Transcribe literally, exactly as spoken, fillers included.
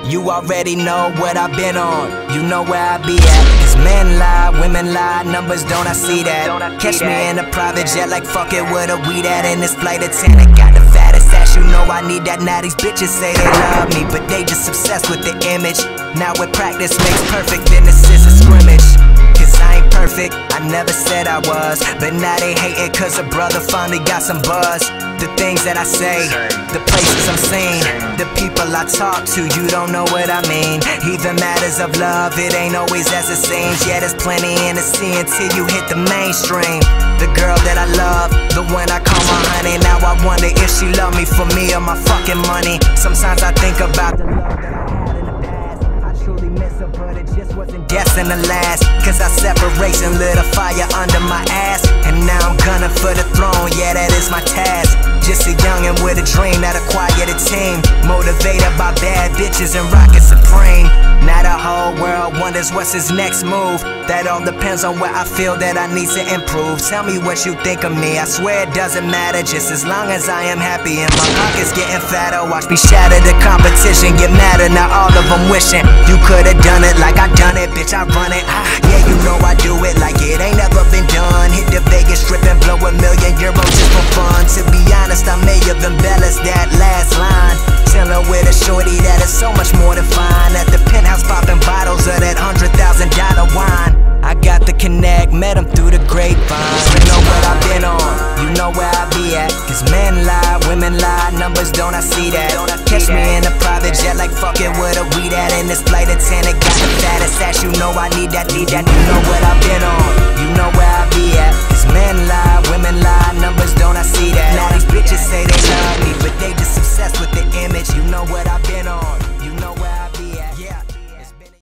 You already know what I've been on, you know where I be at. Cause men lie, women lie, numbers don't I see that. Catch me in a private jet like fuck it with a weed at. In this flight attendant got the fattest ass, you know I need that. Now these bitches say they love me, but they just obsessed with the image. Now with practice makes perfect, then this is a scrimmage. Cause I ain't perfect, I never said I was, but now they hating cause a brother finally got some buzz. The things that I say, the places I'm seen, the people I talk to, you don't know what I mean. Even matters of love, it ain't always as it seems. Yeah, there's plenty in the sea until you hit the mainstream. The girl that I love, the one I call my honey. Now I wonder if she love me for me or my fucking money. Sometimes I think about the love that I had in the past. I truly miss her, but it just wasn't destined to last. Cause our separation lit a fire under my ass, and now I'm gunning for the throne, yeah that is my task. Just a youngin' with a dream that acquired a team, motivated by bad bitches and rockin' supreme. Now the whole world wonders what's his next move. That all depends on where I feel that I need to improve. Tell me what you think of me, I swear it doesn't matter, just as long as I am happy and my pockets getting fatter. Watch me shatter the competition, get madder, now all of them wishing you could've done it like I done it, bitch I run it. Ah, yeah, you know I do it like it ain't never been done. Hit the Vegas strip and blow a million euros just for fun. To be honest, I may have embellished that last line, chillin' with a shorty that is so much more than fine. At the penthouse popping bottles of that hundred thousand dollar wine. I got the connect, met him through the grapevine. You know what I've been on, you know where I be at. Cause men lie, women lie, numbers don't I see that. Catch me in a private jet like fuck it with a weed at. In this flight attendant got the fattest ass, you know I need that, need that. You know what I've been on, you know where I be at. Cause men lie, women lie,